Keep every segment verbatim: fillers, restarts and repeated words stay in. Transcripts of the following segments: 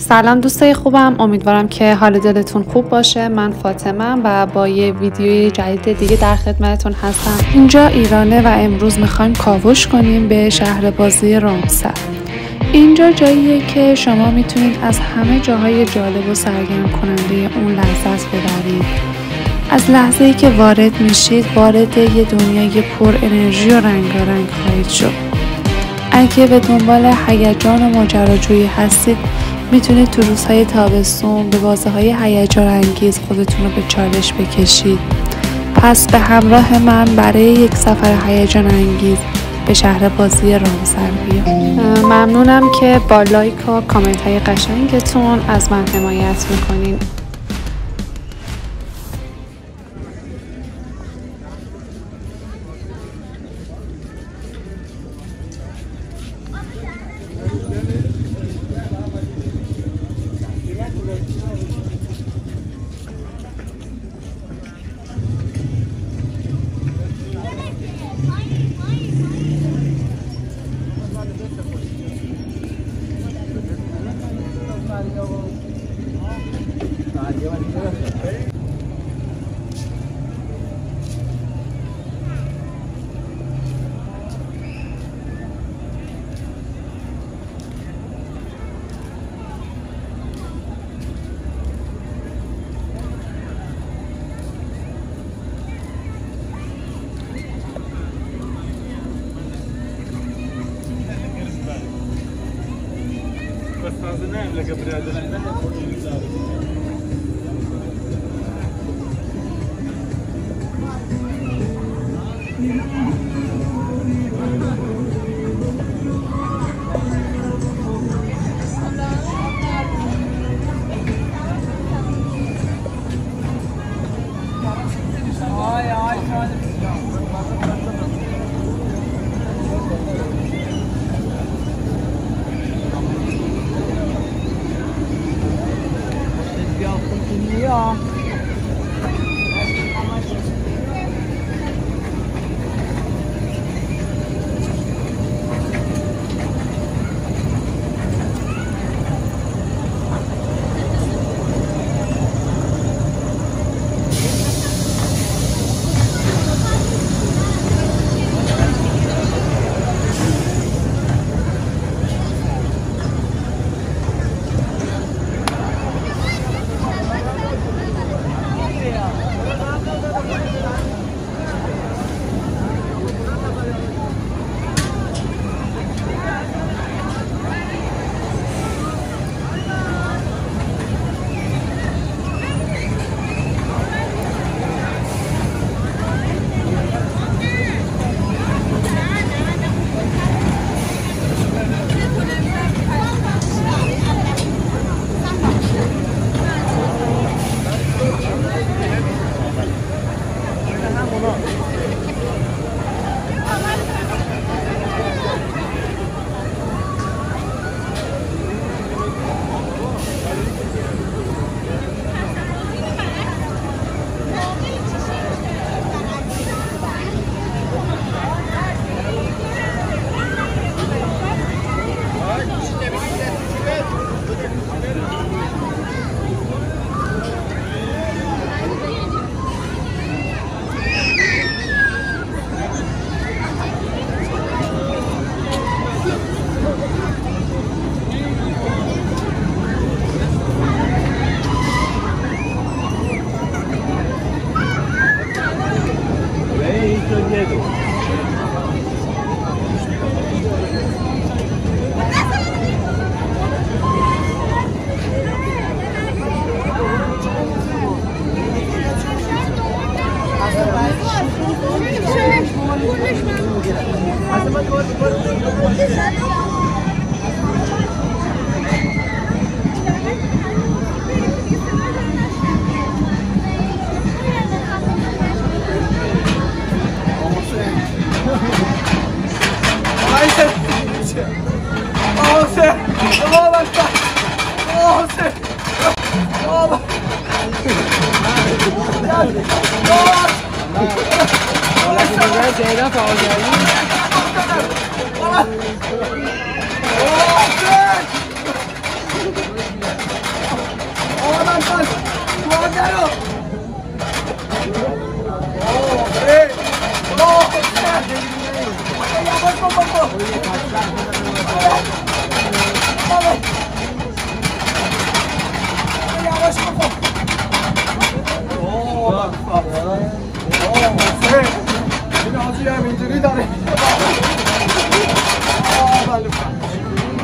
سلام دوستای خوبم، امیدوارم که حال دلتون خوب باشه. من فاطمه‌ام و با یه ویدیوی جدید دیگه در خدمتتون هستم. اینجا ایرانه و امروز میخوایم کاوش کنیم به شهر بازی رامسر. اینجا جاییه که شما میتونید از همه جاهای جالب و سرگرم کننده اون لذت ببرید. از لحظه‌ای که وارد میشید وارد یه دنیای پر انرژی و رنگارنگ خواهید شد. اگه به دنبال هیجان و ماجراجویی هستید میتونید تو روزهای تابستون به بازی‌های هیجان انگیز خودتون رو به چالش بکشید. پس به همراه من برای یک سفر هیجان انگیز به شهر بازی رامسر بیاید. ممنونم که با لایک و کامنت های قشنگتون از من حمایت میکنین.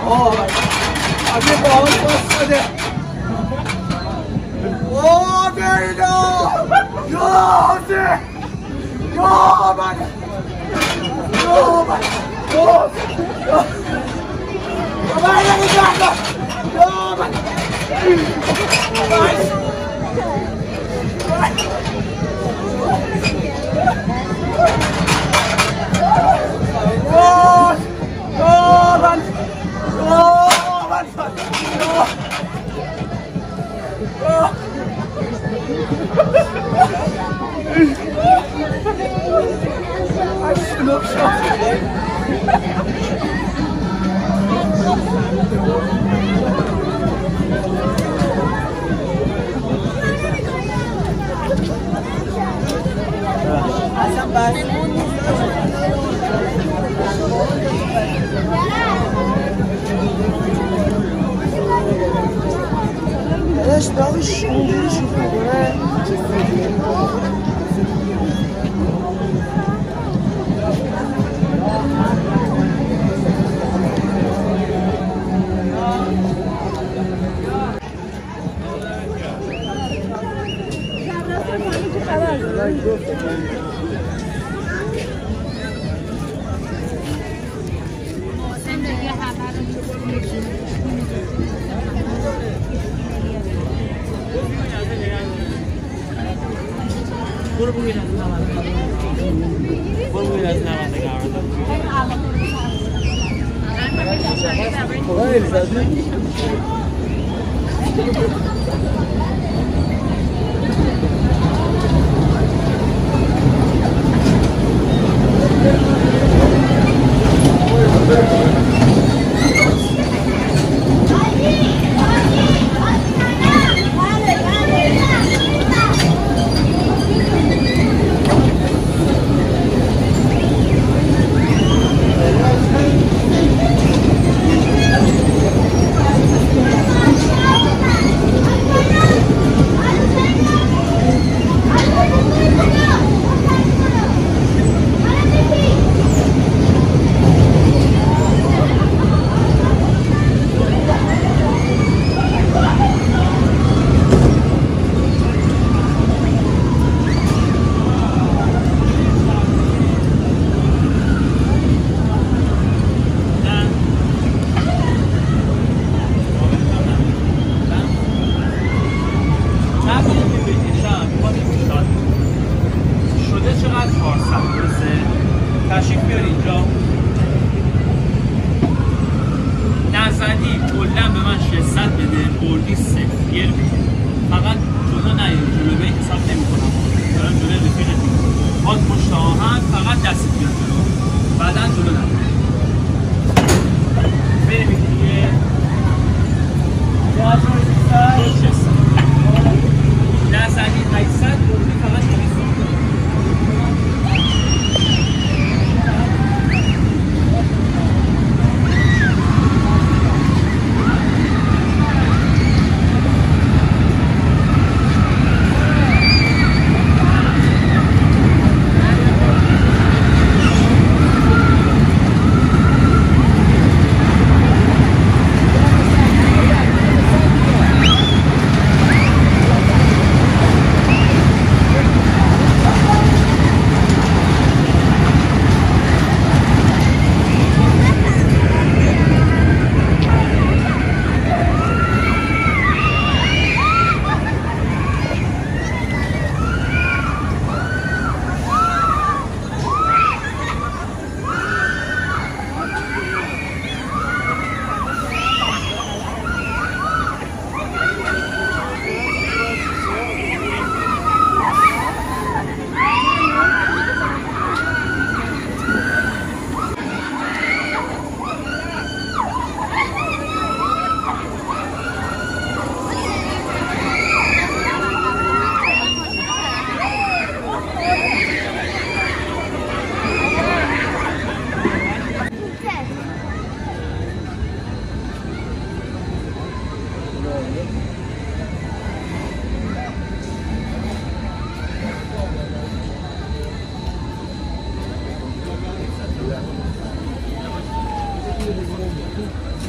آه آگه باز باز شده آه بیدا یازه یا من یا من یا من یا من Eles estão escondidos, né? برو بگوید از نمازگاه برو بگوید از نمازگاه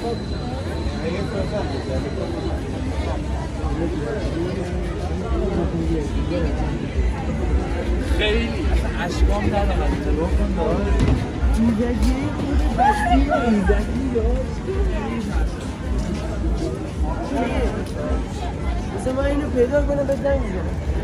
خیلی اشکام در نقل نگاه کن داره ایزگی خود بستی ایزگی داشت مثل من اینو پیدا کنم به زنگ میزنم